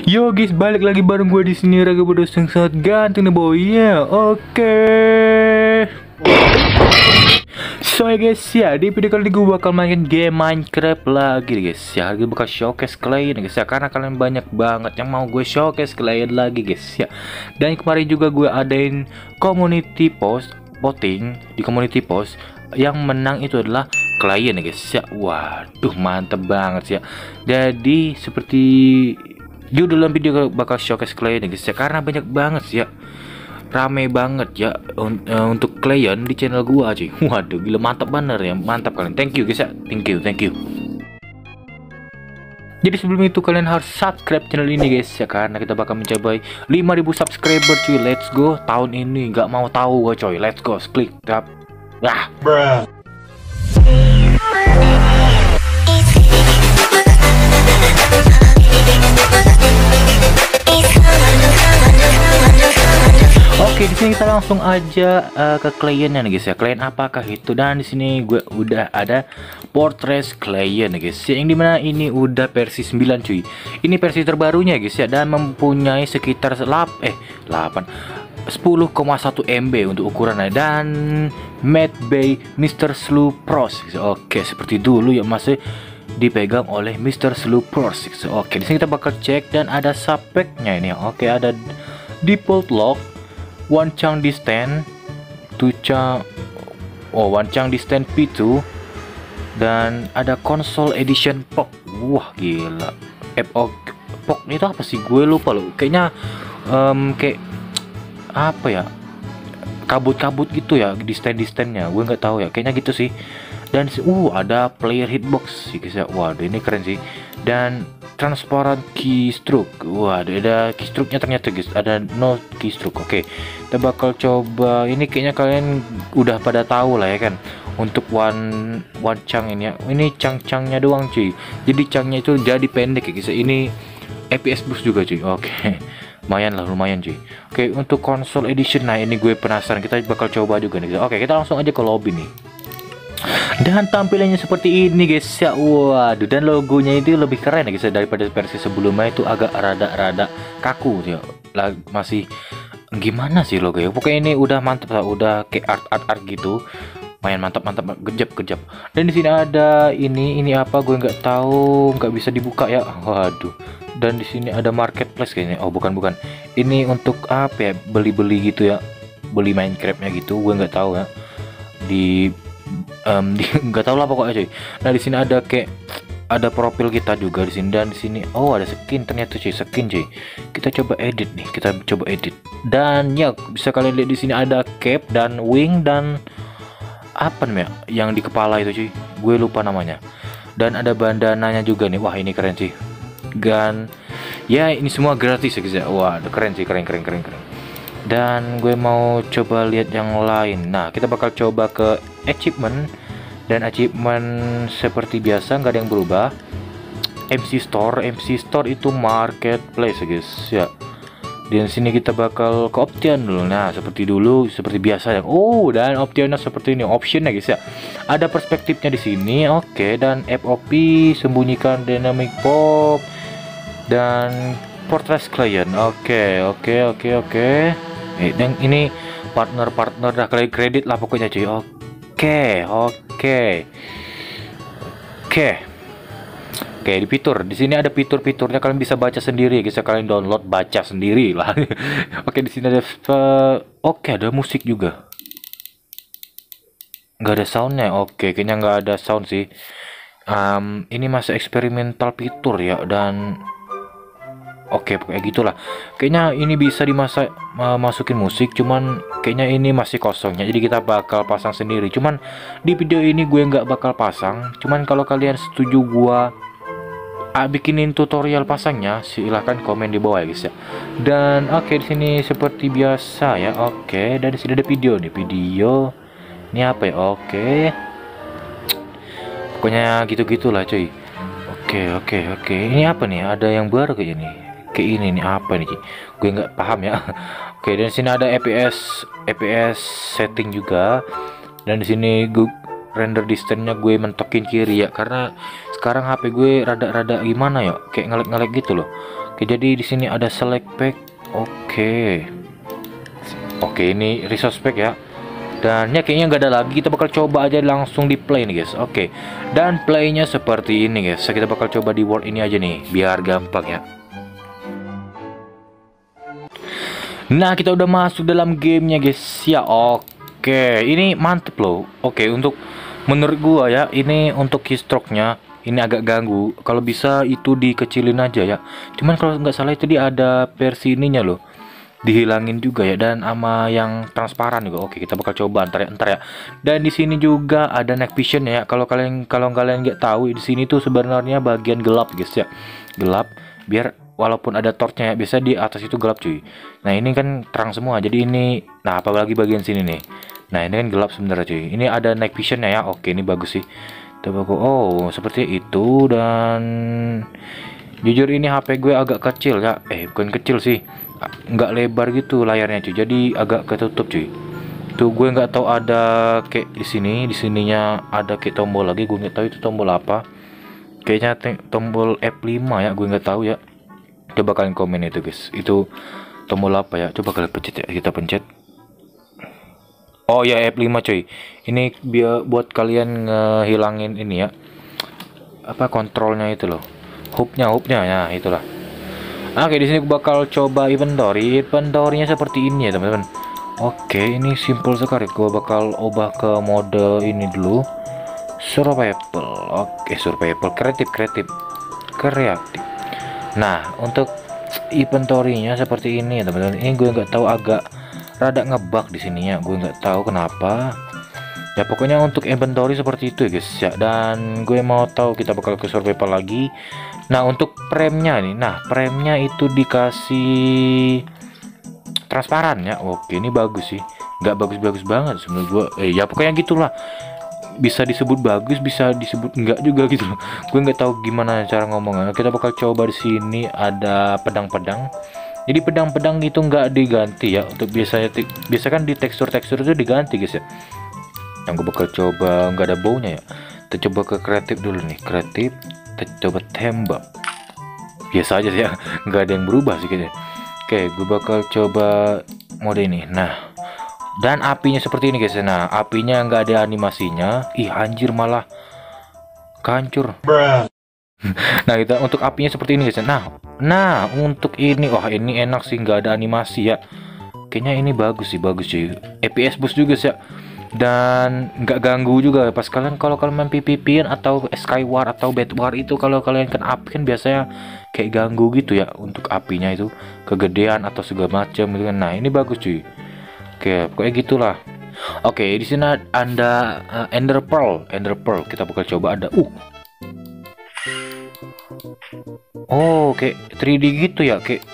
Yo guys, balik lagi bareng gue di sini Raga Bodos yang sangat ganteng nih boy. Ya, oke. So ya guys, ya di video kali ini gue bakal main game Minecraft lagi guys. Ya, gue bakal showcase klien guys ya, karena kalian banyak banget yang mau gue showcase klien lagi guys ya. Dan kemarin juga gue adain community post voting di community post, yang menang itu adalah klien ya guys ya. Waduh, mantep banget ya. Jadi seperti di dalam video bakal showcase klien ya guys ya, karena banyak banget ya, rame banget ya untuk klien di channel gua aja. Waduh, gila mantap bener ya, mantap kalian. Thank you guys ya, thank you. Jadi sebelum itu kalian harus subscribe channel ini guys ya, karena kita bakal mencapai 5.000 subscriber cuy. Let's go tahun ini, nggak mau tahu gua coy. Let's go, klik tap. Lah, bruh. Oke, di sini kita langsung aja ke kliennya nih guys ya. Klien apakah itu? Dan di sini gue udah ada portrait klien nih guys. Yang dimana ini udah versi 9 cuy. Ini versi terbarunya guys ya, dan mempunyai sekitar 10,1 MB untuk ukurannya, dan made by Mr. Slow Pros. Oke, seperti dulu ya, masih dipegang oleh Mr. Slow Pros. Oke, di sini kita bakal cek dan ada speknya ini. Oke, ada default lock, one chunk distance, one chunk distance P2, dan ada console edition POC. Wah gila, POC itu apa sih, gue lupa loh. Kayaknya kayak apa ya, kabut-kabut gitu ya distance-nya, gue nggak tahu ya, kayaknya gitu sih. Dan ada player hitbox sih guys ya. Waduh, ini keren sih. Dan transparent keystroke. Waduh, ada keystroke-nya ternyata guys, ada no keystroke. Oke, kita bakal coba. Ini kayaknya kalian udah pada tahu lah ya kan, untuk one chunk ini ya. Ini chunk-chunknya doang cuy, jadi chunknya itu jadi pendek ya guys. Ini FPS boost juga cuy. Oke, lumayan cuy. Oke, untuk console edition, nah ini gue penasaran, kita bakal coba juga nih guys. Oke, kita langsung aja ke lobby nih. Dan tampilannya seperti ini guys ya. Waduh, dan logonya itu lebih keren ya guys ya, daripada versi sebelumnya itu agak rada kaku ya. Masih gimana sih logonya, pokoknya ini udah mantep lah, udah kayak art gitu. Main mantap, kejap. Dan di sini ada ini apa, gue nggak tahu, nggak bisa dibuka ya. Waduh. Dan di sini ada marketplace kayaknya. Oh bukan, ini untuk apa ya, beli gitu ya, beli Minecraftnya gitu, gue nggak tahu ya. Nggak tahu lah pokoknya cuy. Nah di sini ada kayak ada profil kita juga di sini, dan di sini ada skin ternyata cuy, cuy. Kita coba edit nih, dan ya bisa kalian lihat di sini ada cape dan wing dan apa namanya yang di kepala itu cuy, gue lupa namanya. Dan ada bandananya juga nih. Wah ini keren sih. Dan ya ini semua gratis ya guys ya. Wah keren sih, keren. Dan gue mau coba lihat yang lain. Nah kita bakal coba ke achievement, dan achievement seperti biasa nggak ada yang berubah. MC Store itu marketplace ya guys ya. Dan sini kita bakal ke option dulu. Nah seperti biasa ya. Dan optionnya seperti ini, option ya guys ya. Ada perspektifnya di sini. Oke, dan FOP, sembunyikan dynamic pop, dan portrait client. Oke. Dan ini partner dah, kredit lah pokoknya cuy. Oke, di fitur di sini ada fiturnya, kalian bisa baca sendiri guys, kalian download baca sendiri lah. Oke, di sini ada ada musik juga. Nggak ada soundnya. Oke, kayaknya nggak ada sound sih. Ini masih eksperimental fitur ya, dan oke kayak gitulah. Kayaknya ini bisa masukin musik, cuman kayaknya ini masih kosongnya, jadi kita bakal pasang sendiri. Cuman di video ini gue nggak bakal pasang. Cuman kalau kalian setuju gua bikinin tutorial pasangnya, silahkan komen di bawah ya guys ya. Dan oke, di sini seperti biasa ya. Oke, dan di sini ada video nih, ini apa ya. Oke, pokoknya gitu-gitulah cuy. Oke, ini apa nih, ada yang baru kayaknya nih. Kayak ini nih, apa nih gue nggak paham ya. Oke, dan sini ada FPS setting juga, dan di sini render distance-nya gue mentokin kiri ya, karena sekarang HP gue rada-rada gimana ya, kayak ngelek-ngelek gitu loh. Oke, jadi di sini ada select pack. Oke, ini resource pack ya. Dan ya kayaknya nggak ada lagi, kita bakal coba aja langsung di play nih guys. Oke, dan playnya seperti ini guys. Kita bakal coba di world ini aja nih, biar gampang ya. Nah, kita udah masuk dalam gamenya guys ya. Oke, ini mantep loh. Oke, untuk menurut gua ya, ini untuk keystroke-nya ini agak ganggu. Kalau bisa itu dikecilin aja ya. Cuman kalau nggak salah itu dia ada versi ininya loh, dihilangin juga ya, dan sama yang transparan juga. Oke, kita bakal coba ntar ya. Dan di sini juga ada night vision ya. Kalau kalian nggak tahu, di sini tuh sebenarnya bagian gelap guys ya. Gelap biar walaupun ada torchnya ya, biasa di atas itu gelap cuy. Nah, ini kan terang semua. Jadi ini, nah apalagi bagian sini nih. Nah, ini kan gelap sebenarnya cuy. Ini ada night visionnya ya. Oke, ini bagus sih. Oh, seperti itu. Dan jujur ini HP gue agak kecil ya. Bukan kecil sih, nggak lebar gitu layarnya cuy. Jadi agak ketutup cuy. Tuh gue nggak tahu ada kayak di sininya ada kayak tombol lagi. Gue nggak tahu itu tombol apa. Kayaknya tombol F5 ya. Gue nggak tahu ya. Coba kalian komen itu guys, itu tombol apa ya? Coba kalian pencet ya, kita pencet. Oh ya, F5 cuy. Ini biar buat kalian ngehilangin ini ya, apa kontrolnya itu loh, hubnya ya, itulah. Oke, di sini gue bakal coba inventory-nya seperti ini ya teman-teman. Oke, ini simple sekali. Gue bakal ubah ke mode ini dulu, survival. Oke, survival, kreatif. Nah, untuk inventory-nya seperti ini ya teman-teman. Ini gue nggak tahu, agak rada ngebug di sininya. Gue nggak tahu kenapa. Ya pokoknya untuk inventory seperti itu ya guys ya. Dan gue mau tahu, kita bakal ke survival lagi. Nah, untuk frame-nya nih. Nah, frame-nya itu dikasih transparan ya. Oke, ini bagus sih. Nggak bagus-bagus banget menurut gue. Ya pokoknya gitulah. Bisa disebut bagus, bisa disebut enggak juga gitu loh. Gue nggak tahu gimana cara ngomongnya. Kita bakal coba di sini ada pedang-pedang. Jadi pedang-pedang itu nggak diganti ya. Untuk biasa kan di tekstur-tekstur itu diganti guys ya. Yang gue bakal coba nggak ada baunya ya. Kita coba ke kreatif dulu nih. Kreatif, kita coba tembak. Biasa aja sih ya. Nggak ada yang berubah sih kayaknya. Oke, gue bakal coba mode ini. Nah, dan apinya seperti ini guys. Nah, apinya nggak ada animasinya. Ih anjir, malah kancur. Nah, kita untuk apinya seperti ini guys. Nah untuk ini, wah ini enak sih, nggak ada animasi ya. Kayaknya ini bagus sih cuy. FPS boost juga sih ya. Dan nggak ganggu juga pas kalau kalian main PvP atau Skyward atau Bedwars itu, kalau kalian kan api kan biasanya kayak ganggu gitu ya. Untuk apinya itu kegedean atau segala macam gitu kan. Nah, ini bagus cuy. Oke, pokoknya gitulah. Oke, di sini ada Ender Pearl. Kita bakal coba ada. Oh, kayak 3D gitu ya, kayak.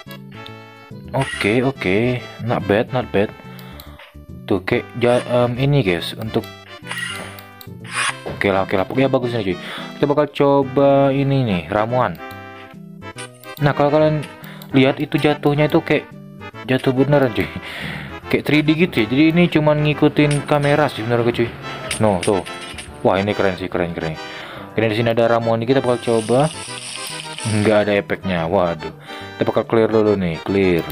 Oke. Not bad. Tuh kayak ini guys untuk. Oke lah. Pokoknya bagus nih cuy. Kita bakal coba ini nih, ramuan. Nah, kalau kalian lihat itu jatuhnya itu kayak jatuh beneran cuy. Kayak 3D gitu ya. Jadi ini cuman ngikutin kamera sih bener cuy. No, tuh. Wah, ini keren sih, keren. Kemudian di sini ada ramuan ini, kita bakal coba. Nggak ada efeknya. Waduh. Kita bakal clear dulu nih, clear.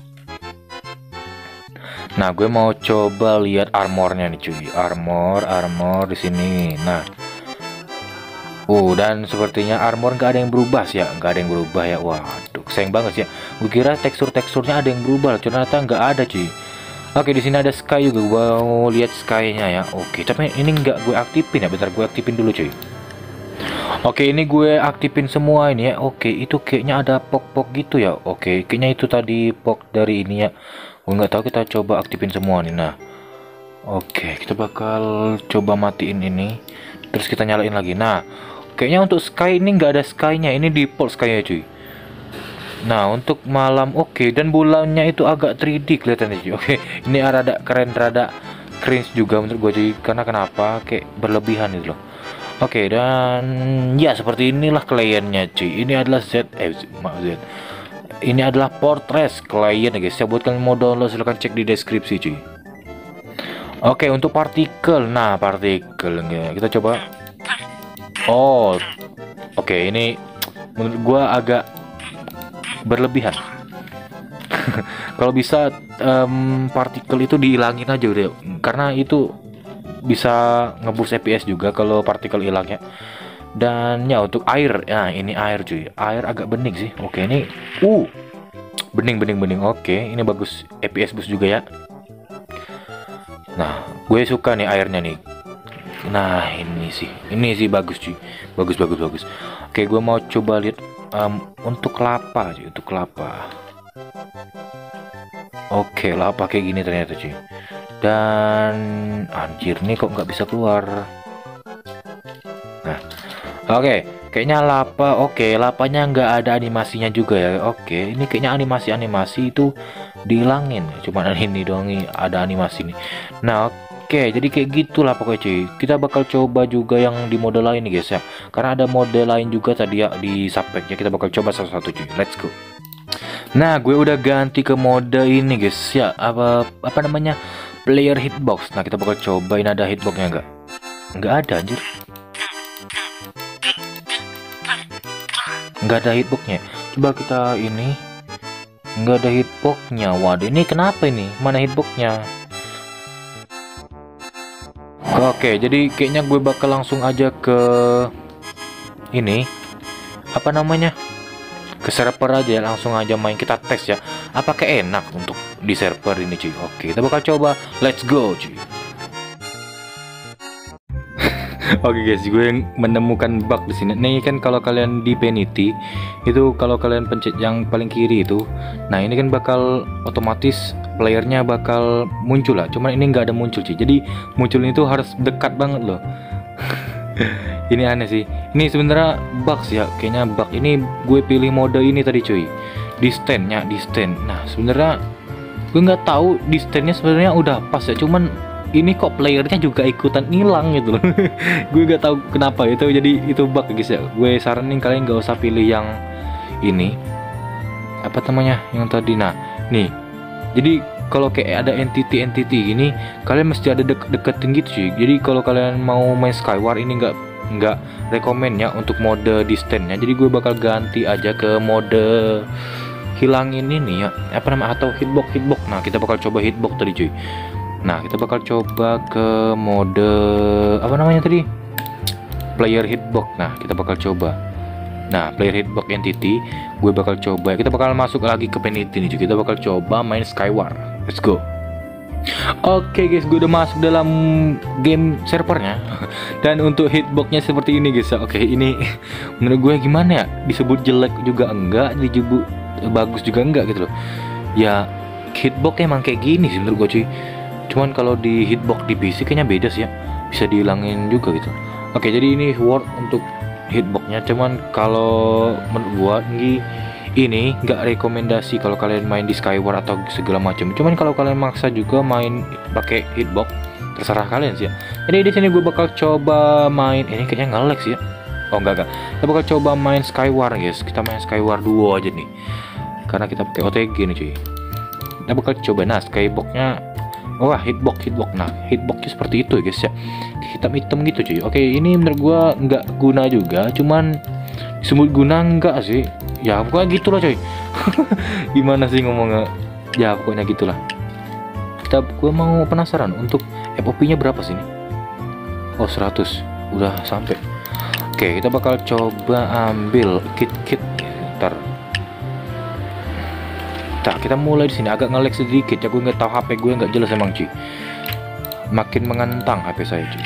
Nah, gue mau coba lihat armornya nih cuy. Armor di sini. Nah. Dan sepertinya armor nggak ada yang berubah sih ya. Waduh, sayang banget sih ya. Gue kira teksturnya ada yang berubah, ternyata nggak ada cuy. Oke, di sini ada sky juga. Gue mau lihat sky-nya ya. Oke, tapi ini nggak gue aktifin ya. Bentar, gue aktifin dulu cuy. Oke, ini gue aktifin semua ini ya. Oke, itu kayaknya ada pok-pok gitu ya. Oke, kayaknya itu tadi pok dari ini ya. Gue nggak tahu, kita coba aktifin semua nih. Nah, oke, kita bakal coba matiin ini. Terus kita nyalain lagi. Nah, kayaknya untuk sky ini nggak ada sky-nya. Ini default sky-nya cuy. Nah, untuk malam oke, dan bulannya itu agak 3D kelihatannya cuy. Oke, ini rada keren, rada cringe juga menurut gue cuy. Karena kenapa? Kayak berlebihan itu loh. Oke, dan ya seperti inilah kliennya cuy. Ini adalah Z. Ini adalah Fortress klien ya guys. Ya, buat kalian mau download silahkan cek di deskripsi cuy. Oke, untuk partikel. Nah, partikel ya. Kita coba. Oh, oke, ini menurut gua agak berlebihan. Kalau bisa partikel itu dihilangin aja udah, karena itu bisa ngeboost FPS juga kalau partikel hilang ya. Dan ya untuk air, ya ini air cuy, air agak bening sih. Oke ini, bening. Oke ini bagus, FPS boost juga ya. Nah gue suka nih airnya nih. Nah ini sih bagus cuy, bagus. Oke gue mau coba lihat untuk kelapa cuy, untuk kelapa. Oke lapa kayak gini ternyata cuy. Dan anjir nih kok nggak bisa keluar. Nah oke, kayaknya lapa. Oke, lapanya nggak ada animasinya juga ya. Oke, ini kayaknya animasi itu dihilangin. Cuman ini doang nih ada animasi nih. Nah, oke, jadi kayak gitulah pokoknya cuy. Kita bakal coba juga yang di mode lain nih guys ya. Karena ada mode lain juga tadi ya di subpacknya. Kita bakal coba satu-satu cuy. Let's go. Nah, gue udah ganti ke mode ini guys ya. Apa namanya? Player hitbox. Nah, kita bakal cobain ada hitboxnya nggak? Nggak ada anjir. Nggak ada hitboxnya. Coba kita ini, nggak ada hitboxnya. Waduh ini kenapa ini, mana hitboxnya? Oke jadi kayaknya gue bakal langsung aja ke ini, apa namanya, ke server aja ya. Langsung aja main, kita tes ya apakah enak untuk di server ini cuy. Oke kita bakal coba, let's go cuy. Oke guys, gue menemukan bug di sini. Nih kan kalau kalian di Penity itu, kalau kalian pencet yang paling kiri itu, nah ini kan bakal otomatis playernya bakal muncul lah. Cuman ini nggak ada muncul sih. Jadi munculnya itu harus dekat banget loh. Ini aneh sih. Ini sebenarnya bug sih ya. Kayaknya bug. Ini gue pilih mode ini tadi cuy. Di standnya, di stand. Nah sebenarnya gue nggak tahu di standnya sebenarnya udah pas ya. Cuman ini kok playernya juga ikutan hilang gitu loh. Gue gak tahu kenapa itu, jadi itu bug guys ya. Gue saranin kalian gak usah pilih yang ini, apa namanya, yang tadi. Nah nih, jadi kalau kayak ada entity gini, kalian mesti ada deketin gitu sih. Jadi kalau kalian mau main Skyward ini nggak rekomen ya untuk mode distance-nya. Jadi gue bakal ganti aja ke mode hilangin ini ya, apa namanya, atau hitbox. Nah kita bakal coba hitbox tadi cuy. Nah kita bakal coba ke mode apa namanya tadi, player hitbox. Nah kita bakal coba, nah player hitbox entity gue bakal coba. Kita bakal masuk lagi ke Penity nih. Kita bakal coba main Skyward, let's go. Oke guys, gue udah masuk dalam game servernya. Dan untuk hitboxnya seperti ini guys. Oke ini menurut gue gimana ya, disebut jelek juga enggak, disebut bagus juga enggak gitu loh ya. Hitbox emang kayak gini sih menurut gue cuy. Cuman kalau di hitbox di PC kayaknya beda sih ya, bisa dihilangin juga gitu. Oke jadi ini worth untuk hitboxnya. Cuman kalau menurut gua ini nggak rekomendasi kalau kalian main di Skyward atau segala macam. Cuman kalau kalian maksa juga main pakai hitbox, terserah kalian sih ya. Jadi di sini gue bakal coba main ini, kayaknya nge-lag sih ya. Oh enggak, kita bakal coba main Skyward guys. Kita main Skyward duo aja nih, karena kita pakai OTG nih cuy. Kita bakal coba. Nah skyboxnya, wah hitbox. Nah hitboxnya seperti itu ya guys ya, hitam gitu cuy. Oke ini menurut gua nggak guna juga, cuman disebut guna enggak sih ya, pokoknya gitulah cuy. Gimana sih ngomongnya ya, pokoknya gitulah. Gua mau penasaran untuk FOP nya berapa sih ini. Oh 100 udah sampai. Oke kita bakal coba ambil kit ntar. Nah, kita mulai di sini agak nge-lag sedikit ya, gue nggak tahu, HP gue nggak jelas emang cuy. Makin menentang HP saya cuy.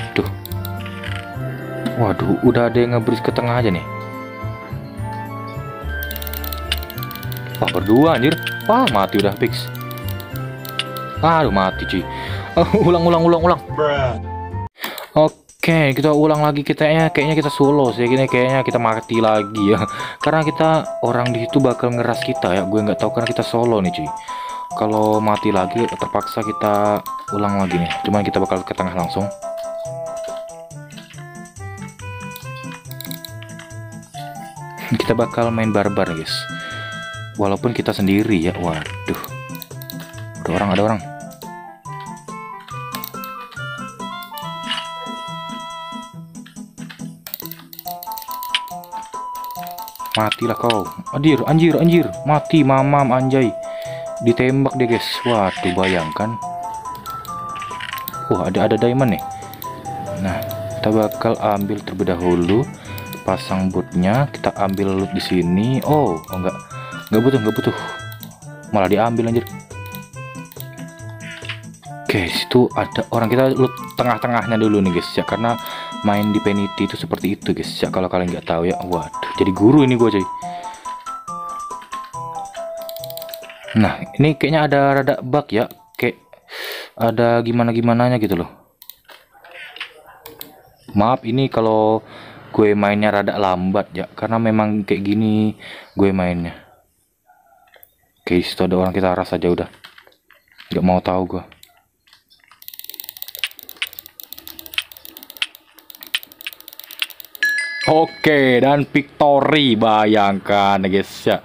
Waduh, udah ada yang ngebris ke tengah aja nih. Wah berdua anjir. Wah mati udah fix. Aduh mati cuy. Ulang. Oke, kita ulang lagi. Kayaknya kita solo sih. Kayaknya kita mati lagi ya. Karena kita orang di situ bakal ngeras kita ya. Gue nggak tahu karena kita solo nih cuy. Kalau mati lagi terpaksa kita ulang lagi nih. Cuman kita bakal ke tengah langsung. Kita bakal main barbar guys. Walaupun kita sendiri ya. Waduh. Ada orang. Matilah kau. Anjir. Mati mamam anjay. Ditembak deh guys. Waduh, bayangkan. Wah, ada diamond nih. Nah, kita bakal ambil terlebih dahulu. Pasang bootnya, kita ambil loot di sini. Oh enggak butuh. Malah diambil anjir. Oke, situ ada orang, kita loot tengah-tengahnya dulu nih guys ya, karena main di Penity itu seperti itu guys ya, kalau kalian nggak tahu ya. Waduh, jadi guru ini gue coy. Nah, ini kayaknya ada rada bug ya, kayak ada gimana-gimananya gitu loh. Maaf ini kalau gue mainnya rada lambat ya, karena memang kayak gini gue mainnya. Oke, situ ada orang, kita arah saja udah. Nggak mau tahu gue. Oke, dan victory, bayangkan guys ya.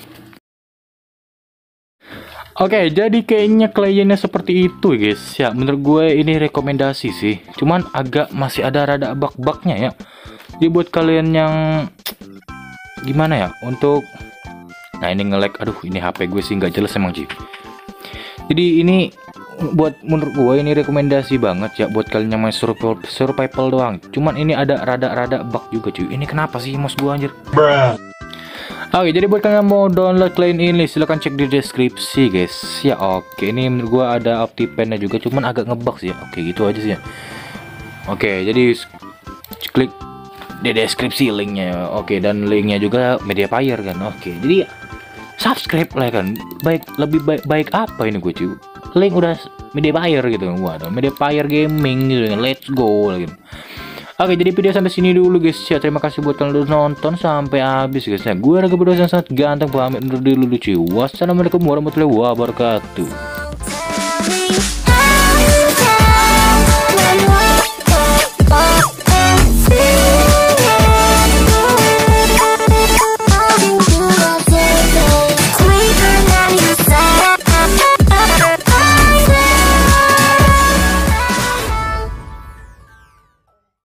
Oke, jadi kayaknya kliennya seperti itu guys ya. Menurut gue ini rekomendasi sih. Cuman agak masih ada rada bug-bugnya ya. Jadi buat kalian yang gimana ya untuk, nah ini nge-lag, aduh ini HP gue sih nggak jelas emang Ji. Jadi ini buat, menurut gue ini rekomendasi banget ya buat kalian yang main survival doang. Cuman ini ada rada bug juga cuy. Ini kenapa sih mouse gue anjir? Oke, jadi buat kalian yang mau download klien ini silahkan cek di deskripsi guys ya. Oke, ini menurut gue ada OptiPen-nya juga, cuman agak ngebug sih ya. Oke, gitu aja sih ya. Oke, jadi klik di deskripsi linknya. Oke, dan linknya juga Mediafire kan. Oke, jadi subscribe lah kan. Lebih baik apa ini gue cuy? Link udah Mediafire gitu. Waduh, Mediafire Gaming gitu. Let's go gitu. Oke, jadi video sampai sini dulu guys ya. Terima kasih buat kalian udah nonton sampai habis guys ya. Gue Raga Berdua sangat ganteng, pamit undur diri dulu cuy. Wassalamualaikum warahmatullahi wabarakatuh.